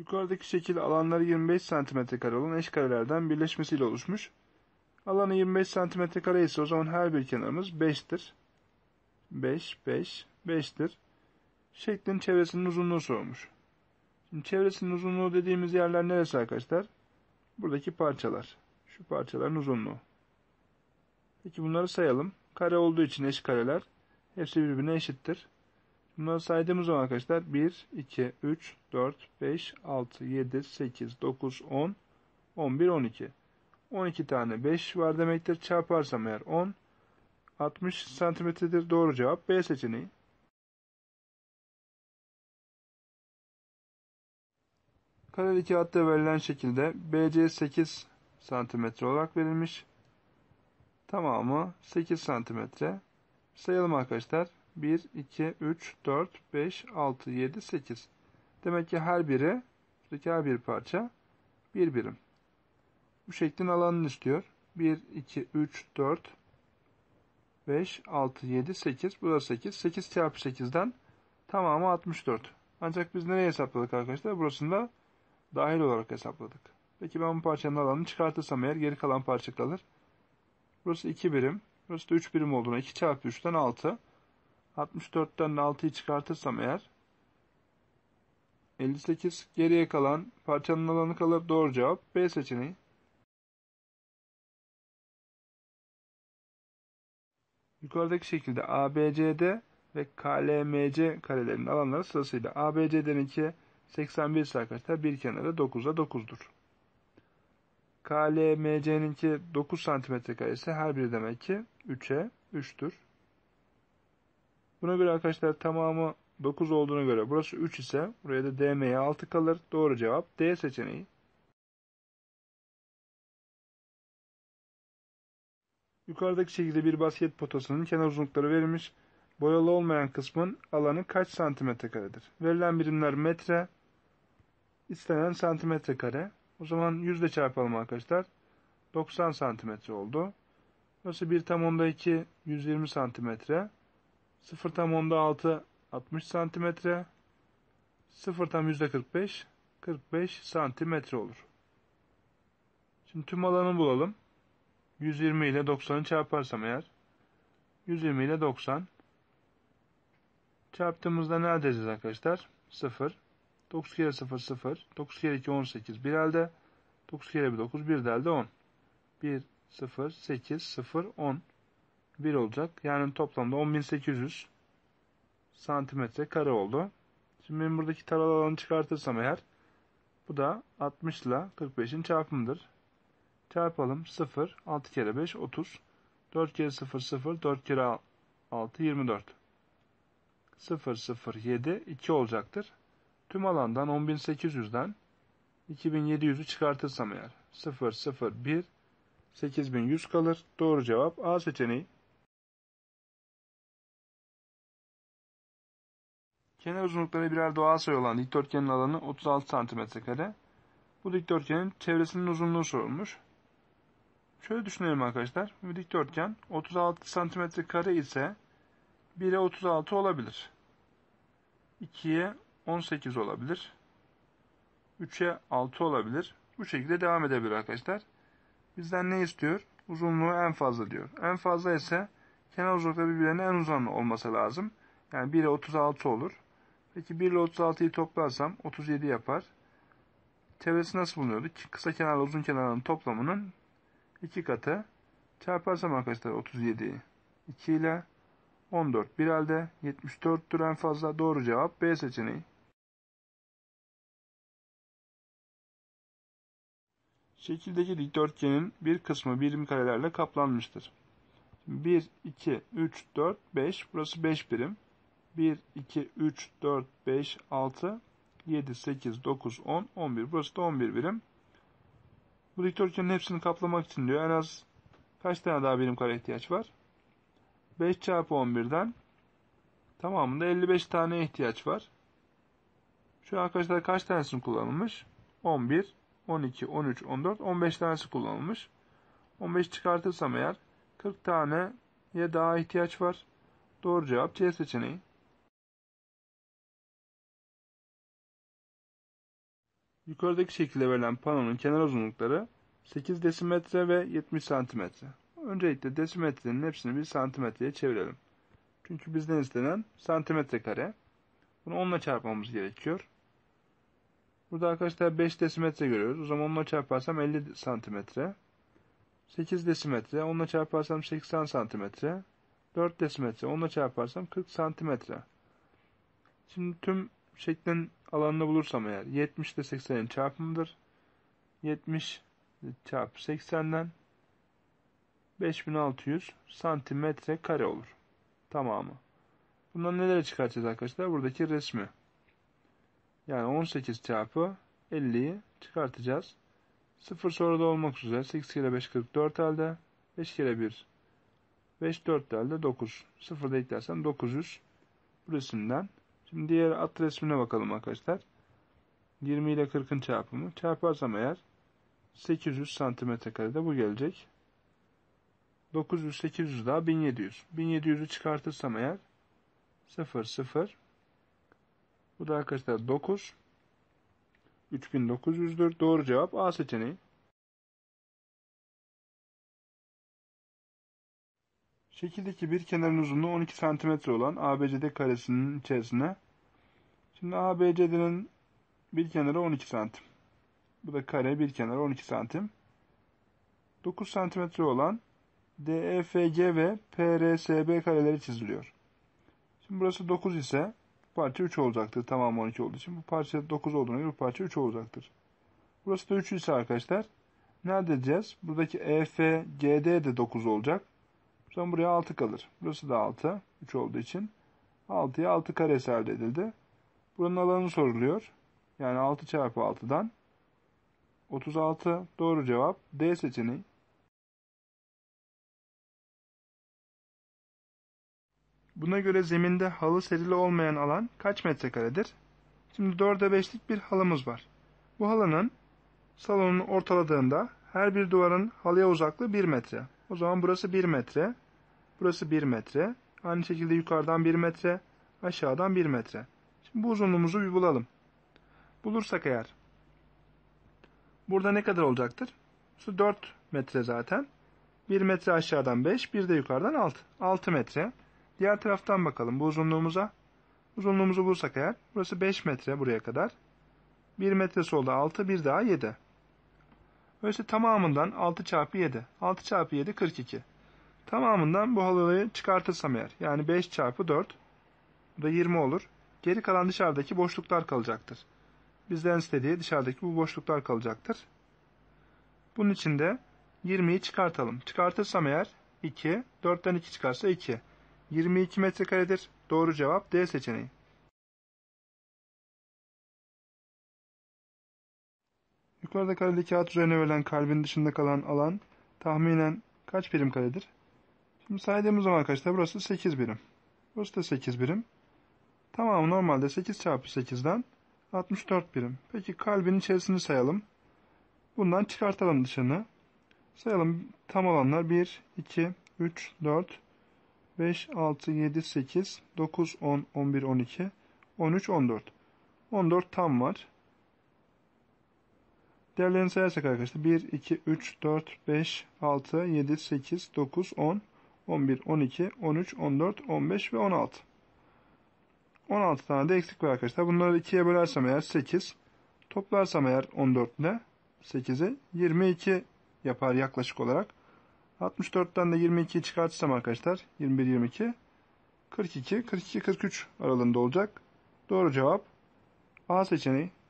Yukarıdaki şekil alanları 25 cm² olan eş karelerden birleşmesiyle oluşmuş. Alanı 25 cm² ise o zaman her bir kenarımız 5'tir. 5, 5, 5'tir. Şeklin çevresinin uzunluğu sorulmuş. Şimdi çevresinin uzunluğu dediğimiz yerler neresi arkadaşlar? Buradaki parçalar. Şu parçaların uzunluğu. Peki bunları sayalım. Kare olduğu için eş kareler. Hepsi birbirine eşittir. Bunları saydığımız zaman arkadaşlar 1, 2, 3, 4, 5, 6, 7, 8, 9, 10, 11, 12. 12 tane 5 var demektir. Çarparsam eğer 10, 60 santimetredir. Doğru cevap B seçeneği. Kareli kağıtta verilen şekilde BC 8 santimetre olarak verilmiş. Tamamı 8 santimetre. Sayalım arkadaşlar. 1, 2, 3, 4, 5, 6, 7, 8. Demek ki her biri, buradaki her bir parça bir birim. Bu şeklin alanını istiyor. 1, 2, 3, 4, 5, 6, 7, 8. Burası 8. 8 çarpı 8'den tamamı 64. Ancak biz nereye hesapladık arkadaşlar? Burasında dahil olarak hesapladık. Peki ben bu parçanın alanını çıkartırsam eğer geri kalan parça kalır. Burası 2 birim. Burası da 3 birim olduğuna 2 çarpı 3'ten 6. 64'ten 6'yı çıkartırsam eğer 58. Geriye kalan parçanın alanı kalır. Doğru cevap B seçeneği. Yukarıdaki şekilde ABCD ve KLMC karelerinin alanları sırasıyla ABCD'ninki 81 ise arkadaşlar bir kenarı 9'a 9'dur. KLMC'ninki 9 cm² ise her biri demek ki 3'e 3'tür. Buna göre arkadaşlar tamamı 9 olduğuna göre burası 3 ise buraya da DM'ye 6 kalır. Doğru cevap D seçeneği. Yukarıdaki şekilde bir basket potasının kenar uzunlukları verilmiş. Boyalı olmayan kısmın alanı kaç santimetre karedir? Verilen birimler metre, istenen santimetre kare. O zaman 100 ile çarpalım arkadaşlar. 90 santimetre oldu. Burası 1 tam onda 2, 120 santimetre. 0 tam onda 6, 60 santimetre. 0 tam yüzde 45, 45 santimetre olur. Şimdi tüm alanı bulalım. 120 ile 90'ı çarparsam eğer 120 ile 90 çarptığımızda ne elde edeceğiz arkadaşlar? 0. 9 kere 0 0. 9 kere 2 18. 1 elde. 9 kere 1 9. 1 de elde 10. 1 0 8 0 10. 1 olacak. Yani toplamda 10.800 santimetre kare oldu. Şimdi benim buradaki taralı alanı çıkartırsam eğer bu da 60 ile 45'in çarpımıdır. Çarpalım. 0, 6 kere 5, 30. 4 kere 0, 0. 4 kere 6, 24. 0, 0, 7, 2 olacaktır. Tüm alandan 10.800'den 2.700'ü çıkartırsam eğer 0, 0, 1, 8.100 kalır. Doğru cevap A seçeneği. Kenar uzunlukları birer doğal sayı olan dikdörtgenin alanı 36 cm². Bu dikdörtgenin çevresinin uzunluğu sorulmuş. Şöyle düşünelim arkadaşlar. Bu dikdörtgen 36 cm² ise 1'e 36 olabilir. 2'ye 18 olabilir. 3'e 6 olabilir. Bu şekilde devam edebilir arkadaşlar. Bizden ne istiyor? Uzunluğu en fazla diyor. En fazla ise kenar uzunlukları birbirine en uzun olması lazım. Yani 1'e 36 olur. Peki 1 ile 36'yı toplarsam 37 yapar. Çevresi nasıl bulunuyordu? Kısa kenarla uzun kenarların toplamının 2 katı. Çarparsam arkadaşlar 37'yi 2 ile 14 bir elde 74'tür en fazla. Doğru cevap B seçeneği. Şekildeki dikdörtgenin bir kısmı birim karelerle kaplanmıştır. 1, 2, 3, 4, 5. Burası 5 birim. 1, 2, 3, 4, 5, 6, 7, 8, 9, 10, 11. Burası da 11 birim. Bu dikdörtgenin hepsini kaplamak için diyor en az kaç tane daha birim kare ihtiyaç var? 5 çarpı 11'den tamamında 55 tane ihtiyaç var. Şu arkadaşlar kaç tanesini kullanılmış? 11, 12, 13, 14, 15 tanesi kullanılmış. 15 çıkartırsam eğer 40 taneye daha ihtiyaç var. Doğru cevap C seçeneği. Yukarıdaki şekilde verilen panonun kenar uzunlukları 8 desimetre ve 70 santimetre. Öncelikle desimetrenin hepsini bir santimetreye çevirelim. Çünkü bizden istenen santimetre kare. Bunu 10 ile çarpmamız gerekiyor. Burada arkadaşlar 5 desimetre görüyoruz. O zaman 10 ile çarparsam 50 santimetre. 8 desimetre, 10 ile çarparsam 80 santimetre. 4 desimetre, 10 ile çarparsam 40 santimetre. Şimdi tüm şeklin alanını bulursam eğer 70 ile 80'in çarpımıdır. 70 çarpı 80'den 5600 santimetre kare olur. Tamamı. Bundan nelere çıkartacağız arkadaşlar? Buradaki resmi. Yani 18 çarpı 50'yi çıkartacağız. 0 soruda olmak üzere 8 kere 5 44 elde. 5 kere 1 5 4 elde 9. 0 da eklersem 900 bu resimden. Şimdi diğer at resmine bakalım arkadaşlar. 20 ile 40'ın çarpımı. Çarparsam eğer 800 santimetre karede bu gelecek. 900 800 daha 1700. 1700'ü çıkartırsam eğer 0 0. Bu da arkadaşlar 9. 3900'dür. Doğru cevap A seçeneği. Şekildeki bir kenarın uzunluğu 12 cm olan ABCD karesinin içerisine. Şimdi ABCD'nin bir kenarı 12 santim. Bu da kare bir kenarı 12 santim. 9 cm olan DEFG ve PRSB kareleri çiziliyor. Şimdi burası 9 ise bu parça 3 olacaktır. Tamam 12 olduğu için. Bu parça 9 olduğuna göre bu parça 3 olacaktır. Burası da 3 ise arkadaşlar ne elde edeceğiz? Buradaki EFGD de 9 olacak. O zaman buraya 6 kalır. Burası da 6. 3 olduğu için. 6'ya 6 karesi elde edildi. Buranın alanı soruluyor. Yani 6 çarpı 6'dan 36. Doğru cevap D seçeneği. Buna göre zeminde halı serili olmayan alan kaç metrekaredir? Şimdi 4'e 5'lik bir halımız var. Bu halının salonunu ortaladığında her bir duvarın halıya uzaklığı 1 metre. O zaman burası 1 metre. Burası 1 metre. Aynı şekilde yukarıdan 1 metre. Aşağıdan 1 metre. Şimdi bu uzunluğumuzu bir bulalım. Bulursak eğer. Burada ne kadar olacaktır? Şu 4 metre zaten. 1 metre aşağıdan 5. Bir de yukarıdan 6. 6 metre. Diğer taraftan bakalım bu uzunluğumuza. Uzunluğumuzu bulsak eğer. Burası 5 metre buraya kadar. 1 metre solda 6. Bir daha 7. Öyleyse tamamından 6 çarpı 7. 6 çarpı 7 42. Tamamından bu halıyı çıkartırsam eğer. Yani 5 çarpı 4. Bu da 20 olur. Geri kalan dışarıdaki boşluklar kalacaktır. Bizden istediği dışarıdaki bu boşluklar kalacaktır. Bunun için de 20'yi çıkartalım. Çıkartırsam eğer 2. 4'ten 2 çıkarsa 2. 22 metrekaredir. Doğru cevap D seçeneği. Yukarıda kareli kağıt üzerine verilen kalbin dışında kalan alan tahminen kaç birim karedir? Şimdi saydığımız zaman arkadaşlar burası 8 birim. Burası da 8 birim. Tamam normalde 8 çarpı 8'den 64 birim. Peki kalbin içerisini sayalım. Bundan çıkartalım dışını. Sayalım tam olanlar 1, 2, 3, 4, 5, 6, 7, 8, 9, 10, 11, 12, 13, 14. 14 tam var. Değerlerini sayarsak arkadaşlar 1, 2, 3, 4, 5, 6, 7, 8, 9, 10, 11, 12, 13, 14, 15 ve 16. 16 tane de eksik var arkadaşlar. Bunları 2'ye bölersem eğer 8. Toplarsam eğer 14 ile 8'i 22 yapar yaklaşık olarak. 64'ten de 22'yi çıkartırsam arkadaşlar 21, 22, 42, 42, 43 aralığında olacak. Doğru cevap A seçeneği.